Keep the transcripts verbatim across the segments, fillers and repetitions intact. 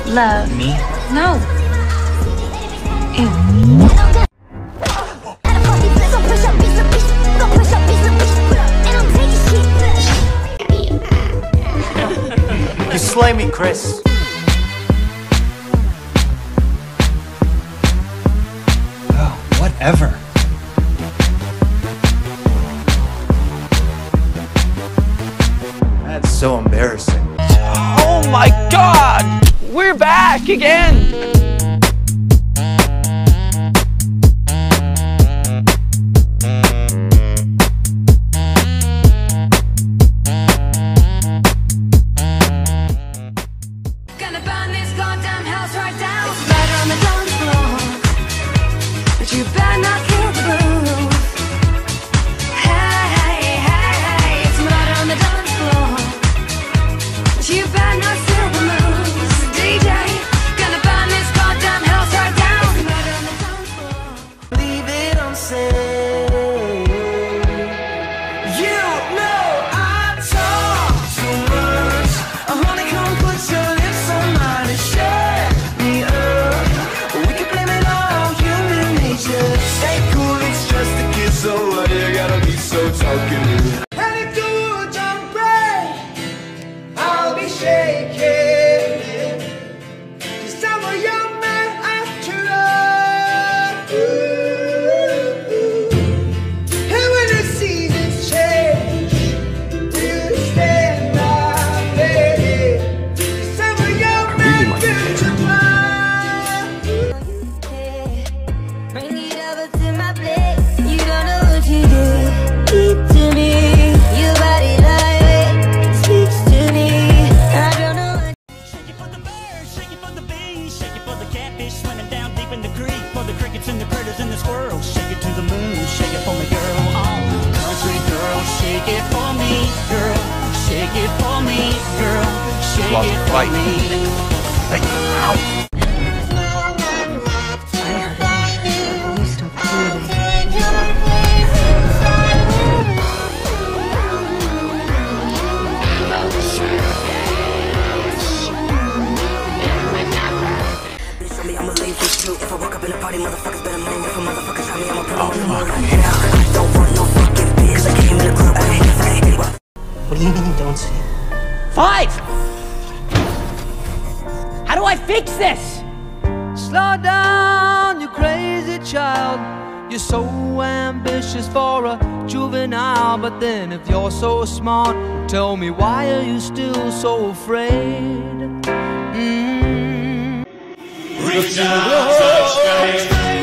Love. Me? No. Ew. You slay me, Chris. Oh, whatever. That's so embarrassing. Oh my God! We're back again! Gonna burn this goddamn house right down. It's murder on the dance floor, but you better not kill the groove. Hey, hey, hey, hey, it's murder on the dance floor, but you better not steal the moves. D J, gonna burn this goddamn house right down. It's murder on the dance floor. Leave it unsaid. You know I talk too much. Honey, come put your lips on mine and shut me up. We can blame it on human nature. Stay cool, it's just a kiss, so why you gotta be so talkative? Headed to a jump break, I'll be shaking. Cause I'm a young man after all. And when the seasons change, will you stand by me? Cause I'm a young man after all. Bring it over to my place. You don't know what you do. Keep to me. Your body like speaks to me. I don't know what. Shake it for the birds, shake it for the bees, shake it for the catfish swimming down deep in the creek, for the crickets and the critters and the squirrels. Shake it to the moon, shake it for me, girl. Oh, country girl, shake it for me, girl. Shake it for me, girl. Shake Lost it the for fight. me. You stop breathing. I'ma leave this too. If I walk up in a party, motherfuckers better move. If a motherfucker try me, I'ma put Oh, on the fuck. move. Don't want no fucking bitch. Cause I came in the club. Ay, ay, what? What do you mean you don't see? Five! How do I fix this? Slow down, you crazy child. You're so ambitious for a juvenile. But then if you're so smart, tell me, why are you still so afraid? Mm. Reach out, touch faith.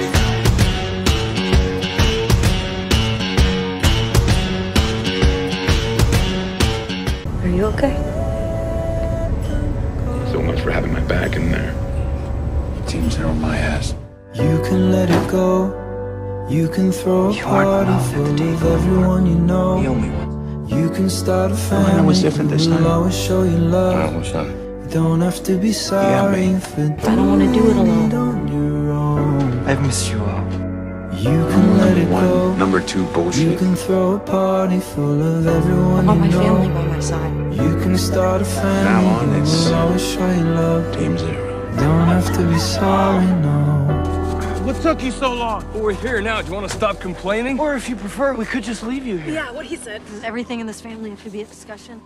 Are you okay? So much for having my back in there. Teams are on my ass. You can let it go. You can throw a You aren't party allowed full at the of table everyone you The know. only one. You can start a I family. know it's different this We'll time. always show you love. what's up? You don't have to be sorry me. for I don't wanna do it alone. on your own. I've missed you all. You can let it go. Number two, You bullshit. can throw a party full of everyone I want my you know. family by my side. You can start a family. Now on, it's- We'll always show you love. Team zero. Don't have to be sorry, no. What took you so long? Well, we're here now. Do you want to stop complaining? Or if you prefer, we could just leave you here. Yeah, what he said. Does everything in this family have to be a discussion?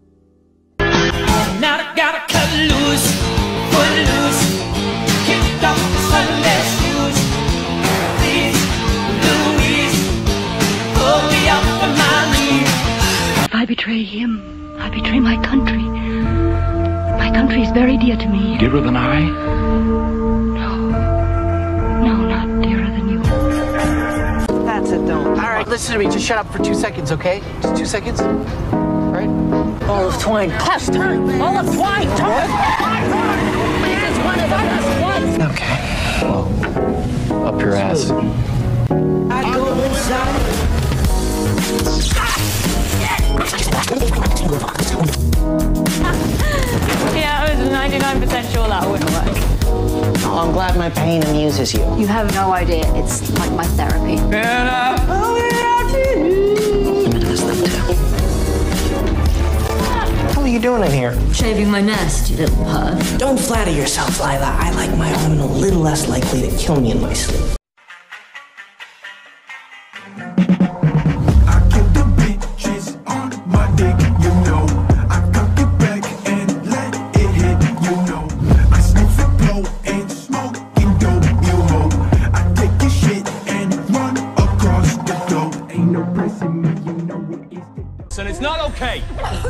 Now I gotta cut loose, put loose, kick off the Sunday shoes. Please, Louise, pull me up on my knees. If I betray him, I betray my country. My country is very dear to me. Dearer than I? No. No, not dearer than you. That's it, don't. All right, listen to me. Just shut up for two seconds, okay? Just two seconds. All right? Ball of twine. Class, turn. Ball of twine, turn. It's one of the best ones. Okay. Well, up your ass. I go inside. Yeah, I was ninety-nine percent sure that wouldn't work. Oh, I'm glad my pain amuses you. You have no idea. It's like my therapy. And I owe it all to you. I'm into this thing too. How are you you doing in here? Shaving my nest, you little perv. Don't flatter yourself, Lila. I like my woman a little less likely to kill me in my sleep. I get the bitches on my dick, you know. I cock it back and let it hit, you know. I sniff and blow and smoke and dope, you know. I take your shit and run across the globe. Ain't no pressing me, you know it is the... And it's not okay.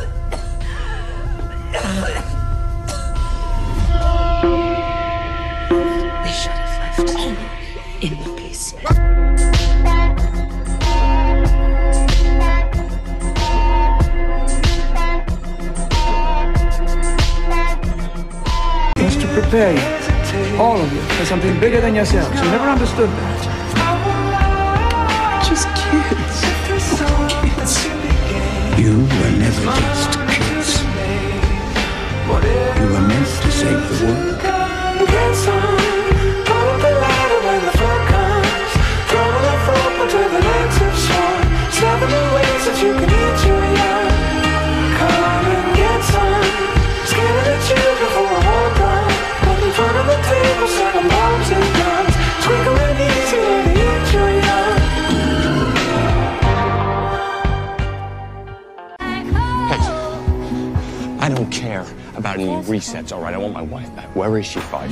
We should have left in the basement. It's to prepare you, all of you, for something bigger than yourselves. You never understood that. Just kids. kids. You were never just kids. You were meant to save the world. I don't care about any resets, all right? I want my wife back. Where is she, Five?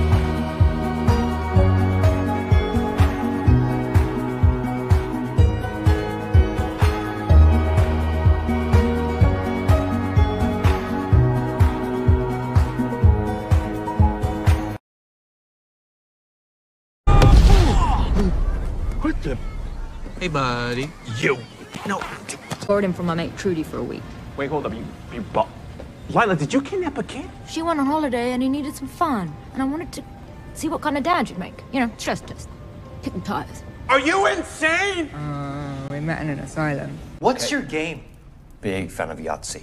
What the? Hey, buddy. You. No. Borrowed him from my mate Trudy for a week. Wait, hold up. You, you, bu- Lila, did you kidnap a kid? She went on holiday and he needed some fun. And I wanted to see what kind of dad you'd make. You know, stress test. Kicking tires. Are you insane? Uh, we met in an asylum. What's okay. your game? Big fan of Yahtzee.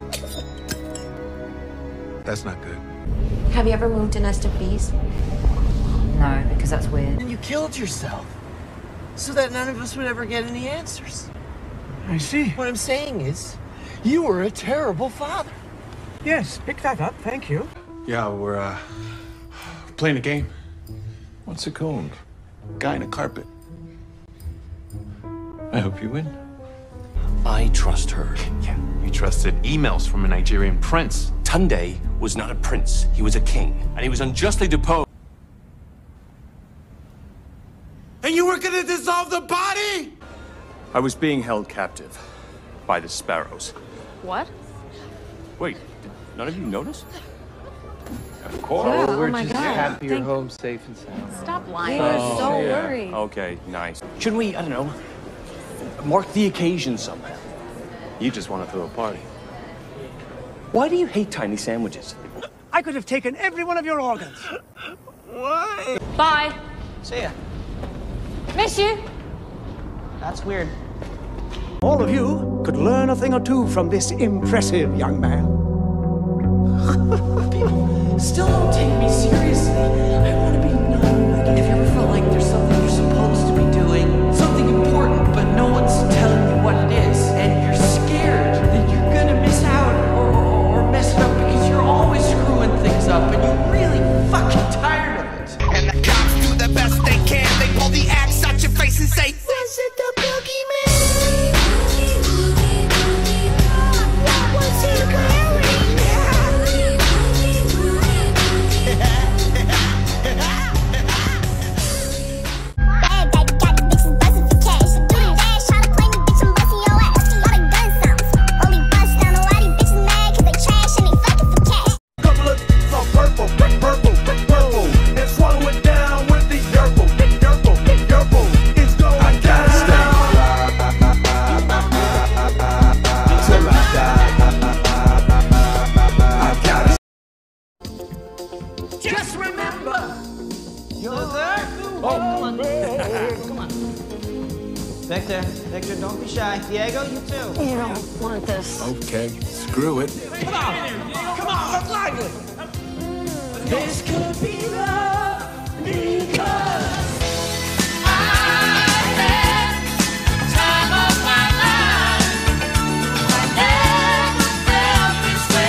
That's not good. Have you ever moved a nest of bees? No, because that's weird. And you killed yourself. So that none of us would ever get any answers. I see. What I'm saying is, you were a terrible father. Yes, pick that up, thank you. Yeah, we're, uh, playing a game. What's it called? Guy in a carpet. I hope you win. I trust her. Yeah, you trusted emails from a Nigerian prince. Tunde was not a prince. He was a king, and he was unjustly deposed. And you were gonna dissolve the body? I was being held captive by the sparrows. What? Wait, did none of you notice? Of course. Yeah, we're oh my just God. happy you're Thank- home safe and sound. Stop lying. Oh, We're so yeah. worried. Okay, nice. Shouldn't we, I don't know, mark the occasion somehow? You just want to throw a party. Why do you hate tiny sandwiches? I could have taken every one of your organs. Why? Bye. See ya. Miss you. That's weird. All of you could learn a thing or two from this impressive young man. People still don't take me seriously. I want to be known. Like, have you ever felt like there's something you're supposed to be doing? Something important, but no one's telling you what it is. And you're scared that you're gonna miss out or, or, or mess it up because you're always screwing things up and you're really fucking tired of it. And the cops do the best they can. They pull the axe out your face and say, was it the boogeyman? What was he wearing? Just remember, you're there. Oh, come on. Come on. Victor, Victor, don't be shy. Diego, you too. You don't want this. Okay, screw it. Come on, come on, let's lively. This could be love because I had time of my life. I never felt this way.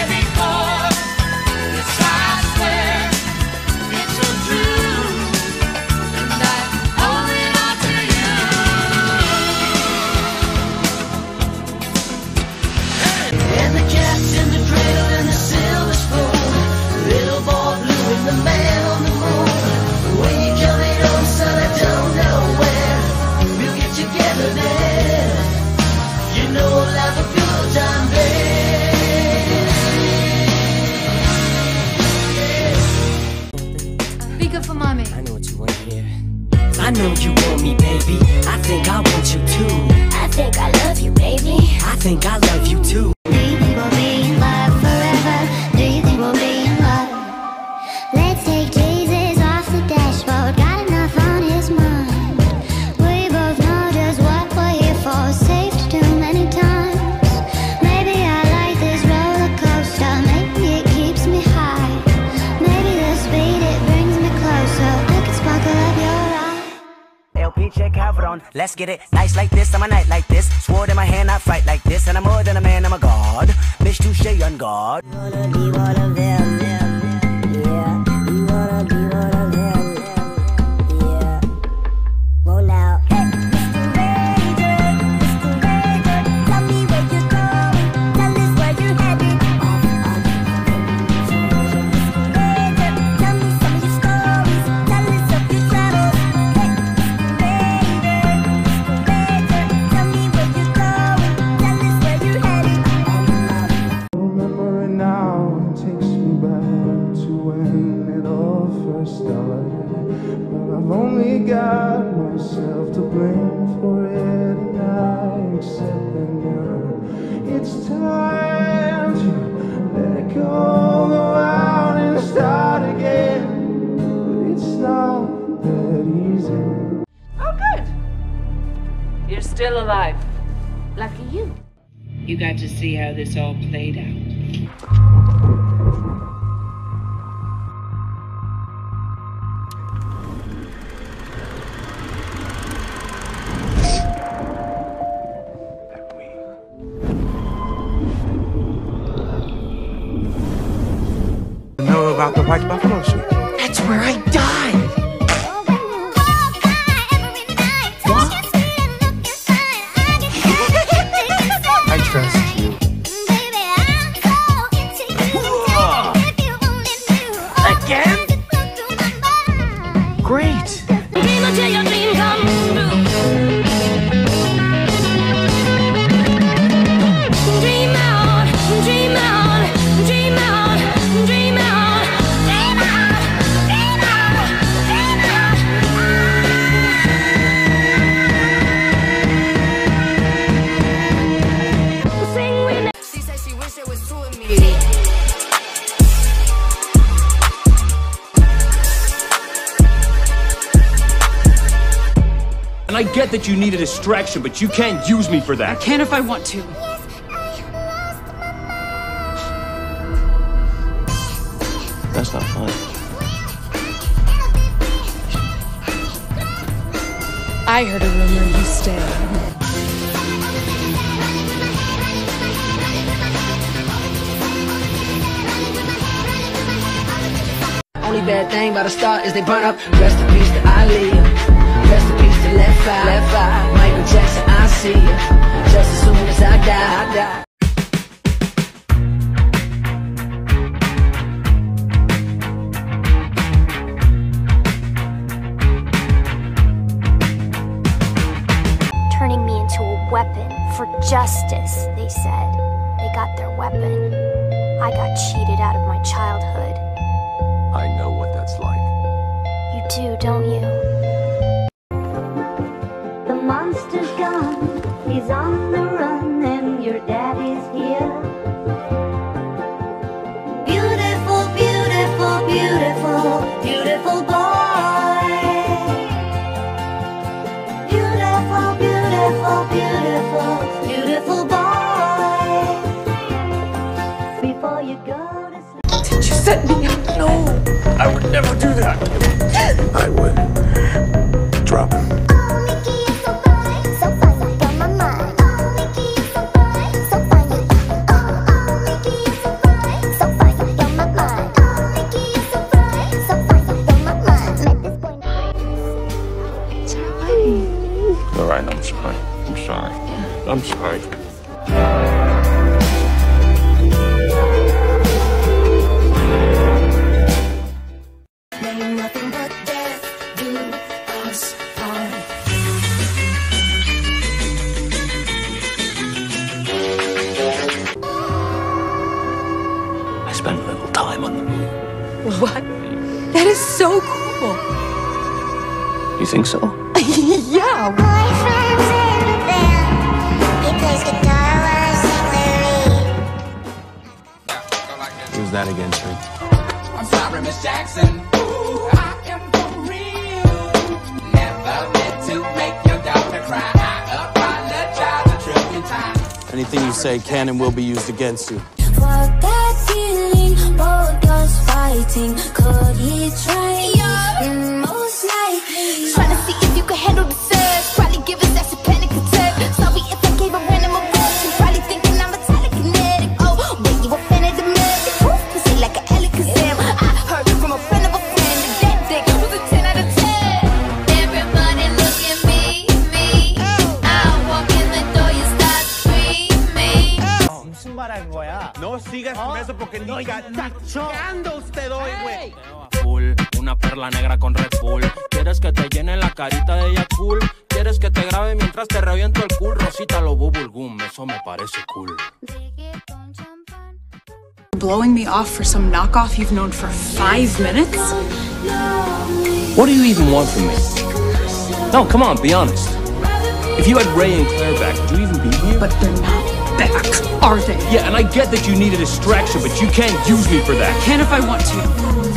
I know you want me, baby. I think I want you too. I think I love you, baby. I think I love you too. Do you think we'll be in love forever? Do you think we'll be in love? Let's take Jesus off the dashboard. Got enough on his mind. We both know just what we're here for. Saved too many times. Maybe I like this roller coaster. Maybe it keeps me high. Maybe the speed it brings me closer. I can sparkle up your eye. L P check cabrón, let's get it. Nice like this, I'm a night like this. Sword in my hand, I fight like this. And I'm more than a man, I'm a god. Bitch, touche on guard. Wanna be one of them, yeah. You wanna be one of them, yeah. Well now, hey, Mister Ranger, Mister Ranger, tell me where you're going. Tell us where you're headed. Mister Ranger, tell me some of your stories. Tell us of your travels. Hey, Mister Ranger, tell me where you're going. Tell us where you're headed. Remember it now, it takes me back to when it all first started. But I've only got myself to blame for it, and I accept that now. It's time to let go, go out and start again. But it's not that easy. Oh, good. You're still alive. Lucky you. You got to see how this all played out. Know about the White Buffalo Suit? That's where I died. I trust you. Again? Great. Dream until your dream comes true. Dream out, dream out, dream out, dream out, dream out, dream out, dream out. Sing with me. She said she wish it was two of me. And I get that you need a distraction, but you can't use me for that. I can if I want to. That's not fun. I heard a rumor you stay. Only bad thing about a star is they burn up. Rest in peace to Ali. Rest in peace to Left Eye. Left Eye. Michael Jackson, I see you. Just as soon as I die, I die. Turning me into a weapon for justice, they said. They got their weapon. I got cheated out of my childhood. I know what that's like. You do, don't you? The monster's gone, he's on the run, and your daddy's here. Beautiful, beautiful, beautiful, beautiful boy. Beautiful, beautiful, beautiful, beautiful boy. Before you go to sleep. Did you set me up? No, I would never do that. I would. Drop him. All right, I'm sorry. I'm sorry. I'm sorry. Nothing but death do us harm. I spent a little time on the moon. What? That is so cool. You think so? Yeah. Who's that again, sir? I'm sorry, Miss Jackson. Ooh, I am for real. Never meant to make your daughter cry. I apologize a trillion times. Anything you say can and will be used against you. For that feeling, both us fighting. Could he try? Mm, most likely. Trying to see if you could handle the surge. Probably give us that panic attack. Sorry if I gave a random emotion. Probably thinking I'm a telekinetic. Oh, wait, you offended the man. Pussy like an Alakazam. I heard from a friend of a friend that that dick was a ten out of ten. Everybody look at me, me. I walk in the door, you start screaming. 무슨 말 한 거야? No sigas con eso porque ni cagando te doy, güey. Full, una perla negra con Red Bull. Quieres que te llene la carita de ella cool. Quieres que te grabe mientras te reviento el cool. Rosita lo bubble gum, eso me parece cool. Blowing me off for some knockoff you've known for five minutes? What do you even want from me? No, come on, be honest. If you had Ray and Claire back, would you even be here? But they're not back, are they? Yeah, and I get that you need a distraction, but you can't use me for that. I can if I want to.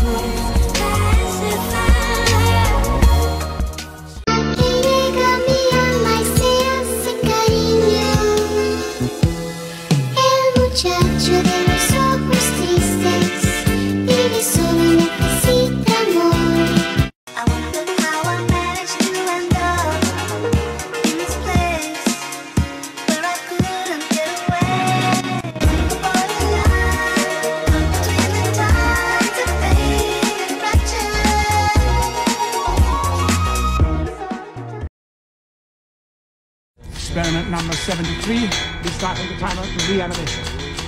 Experiment number seventy-three. We starting the timer to reanimation.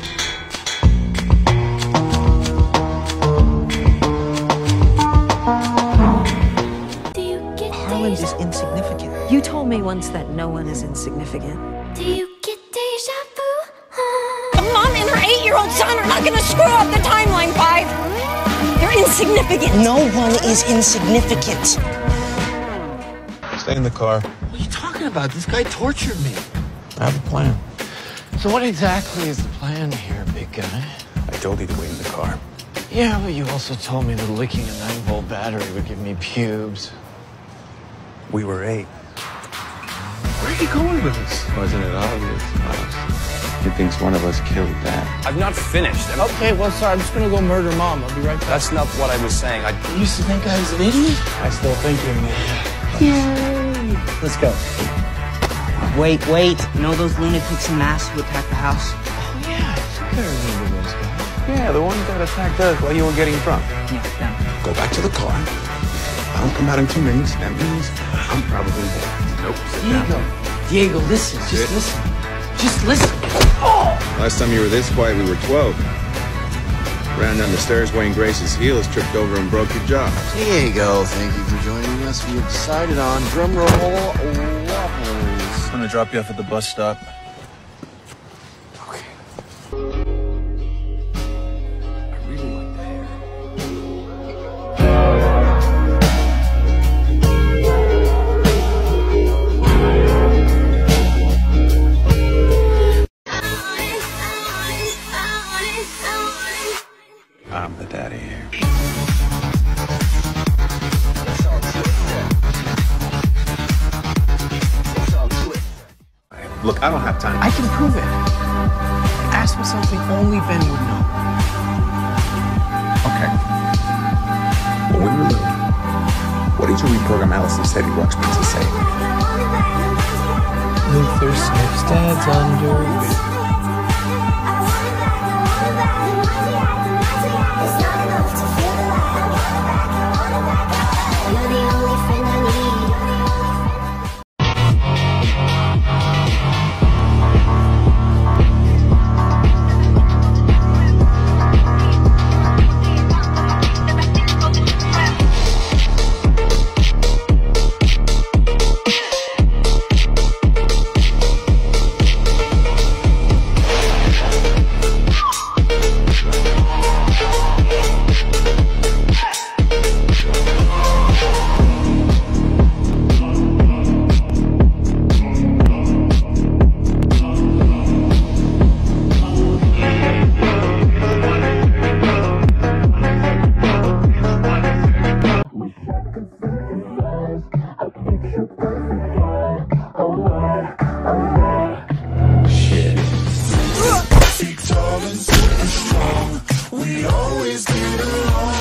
Harland is insignificant. You told me once that no one is insignificant. Do you get deja vu? A mom and her eight-year-old son are not gonna screw up the timeline, Five. They're insignificant. No one is insignificant. Stay in the car. What are you talking about? This guy tortured me. I have a plan. So what exactly is the plan here, big guy? I told you to wait in the car. Yeah, but you also told me that licking a nine volt battery would give me pubes. We were eight. Where are you going with this? Wasn't it obvious? He thinks one of us killed Dad. I've not finished. I'm... Okay, well, sorry. I'm just gonna go murder Mom. I'll be right back. That's not what I was saying. I You used to think I was an idiot? I still think you're an idiot. Yay! Let's go. Wait, wait. You know those lunatics in masks who attacked the house? Oh, yeah. I think I remember those guys. Yeah, the ones that attacked us while you were getting drunk. Yeah, them. Go back to the car. I don't come out in two minutes. That means I'm probably dead. Nope. Sit Diego. down. Diego, listen. Just Sit. listen. Just listen. Oh! Last time you were this quiet, we were twelve. Ran down the stairs, Wayne Grace's heels tripped over and broke your jaw. Diego, thank you for joining us. We have decided on drumroll waffles. I'm gonna drop you off at the bus stop. Okay. I really like the hair. I'm the daddy here. Look, I don't have time. I can prove it. Ask me something only Ben would know. Okay. When we were little, what did you reprogram Allison's Teddy Ruxpin to say? Luther sniffs Dad's underwear.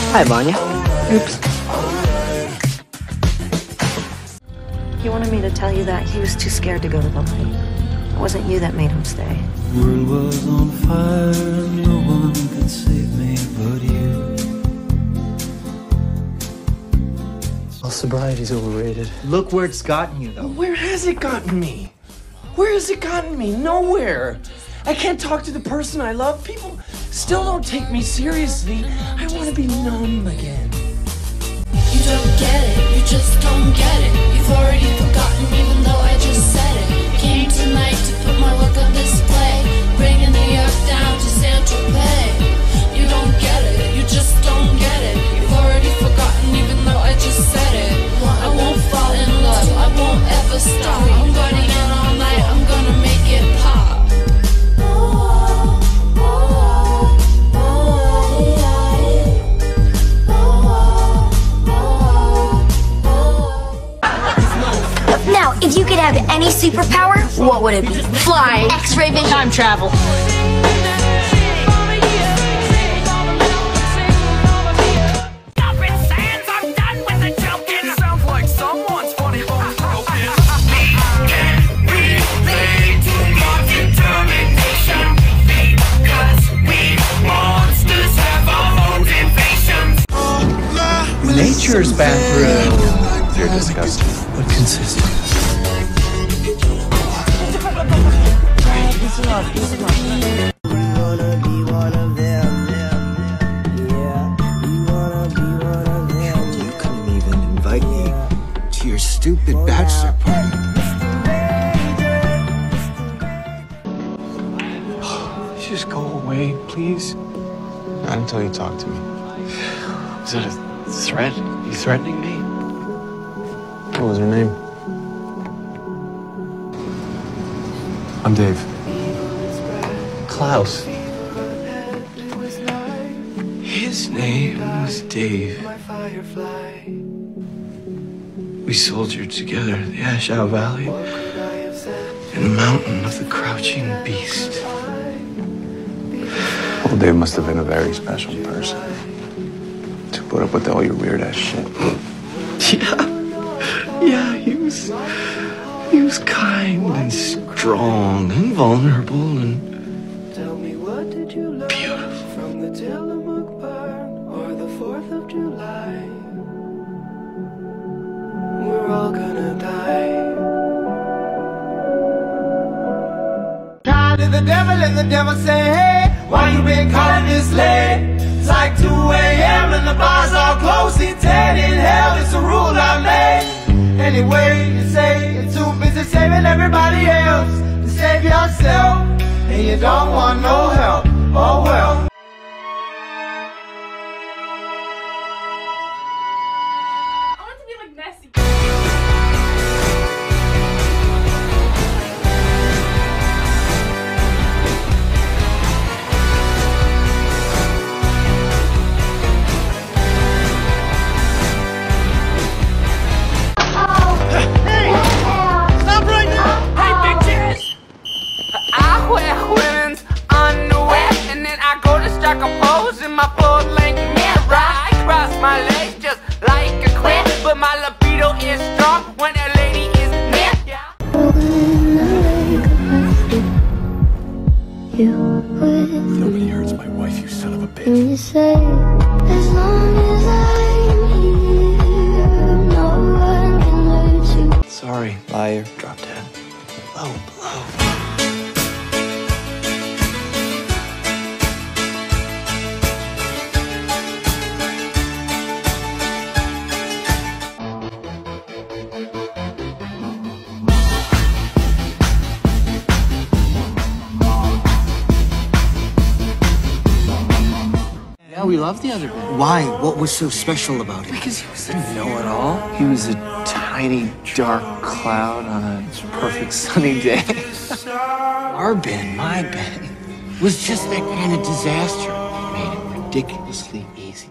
Hi, Vanya. Oops. He wanted me to tell you that he was too scared to go to the light. It wasn't you that made him stay. The world was on fire, no one could save me but you. Well, sobriety's overrated. Look where it's gotten you, though. Where has it gotten me? Where has it gotten me? Nowhere. I can't talk to the person I love. People still don't take me seriously. I want to be numb again. You don't get it, you just don't get it. You've already forgotten even though I just said it. Came tonight to put my work on display, bringing the earth down to Saint-Tropez. You don't get it, you just don't get it. You've already forgotten even though I just said it. I won't fall in love, I won't ever stop. I'm burning out all night, I'm gonna make it pop. Now, if you could have any superpower, what would it be? Fly, X-ray vision, time travel. Nature's bathroom. You're disgusting. What consistent? You couldn't even invite me to your stupid bachelor party. Just go away, please. Not until you talk to me. Is that a threat? You threatening me? What was her name? I'm Dave. Klaus. His name was Dave. We soldiered together in the Ashau Valley, in the mountain of the crouching beast. Well, Dave must have been a very special person to put up with all your weird ass shit. Yeah. Yeah, he was... He was kind and strong and vulnerable and... Tell me, what did you learn beautiful from the Tillamook burn or the fourth of July? We're all gonna die. Call to the devil and the devil say, hey, why you been calling this late? It's like two A M and the bars all closed. See, ten in hell, it's a rule I made. Anyway, you say you're too busy saving everybody else to save yourself, and you don't want no help. Oh well. I want to be like Nessie. Nobody hurts my wife, you son of a bitch. You say, as long as I'm here, no one can hurt you. Sorry, liar. Drop dead. Low blow. Yeah, we love the other band. Why? What was so special about him? Because he was a know-it-all. He was a tiny, dark cloud on a perfect sunny day. Our band, my band, was just that kind of disaster. It made it ridiculously easy.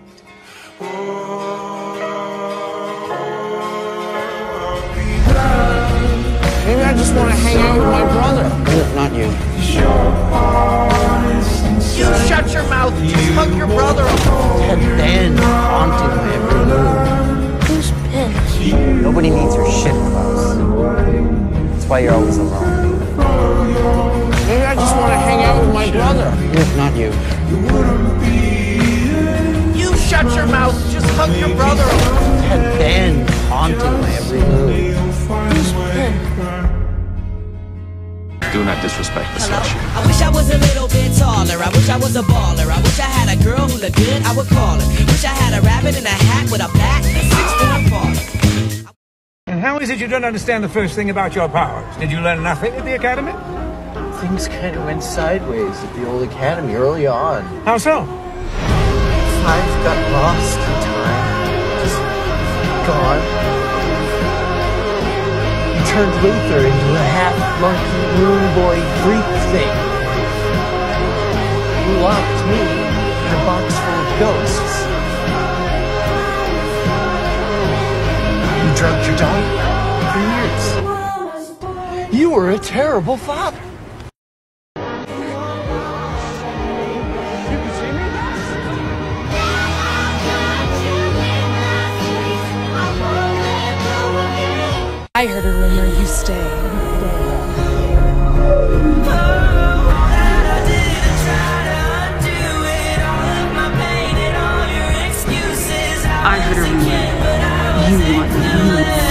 Maybe I just want to hang out with my brother. Not you. You shut your mouth. Just hug your brother. And then why you're always alone. Maybe I just want to hang out with my brother. Nick, not you. You shut your mouth. Just hug your brother. Had Ben haunting my every move. Do not disrespect the slut. I wish I was a little bit taller. I wish I was a baller. I wish I had a girl who looked good. I would call her. Wish I had a rabbit in a hat with a bat and a six-foot father. And how is it you don't understand the first thing about your powers? Did you learn nothing at the academy? Things kind of went sideways at the old academy early on. How so? Five got lost in time. Just gone. He turned Luther into a half-monkey moon boy freak thing. He locked me in a box full of ghosts. You drugged your dog for years. You were a terrible father. I heard a rumor you stay. I heard a rumor you want me.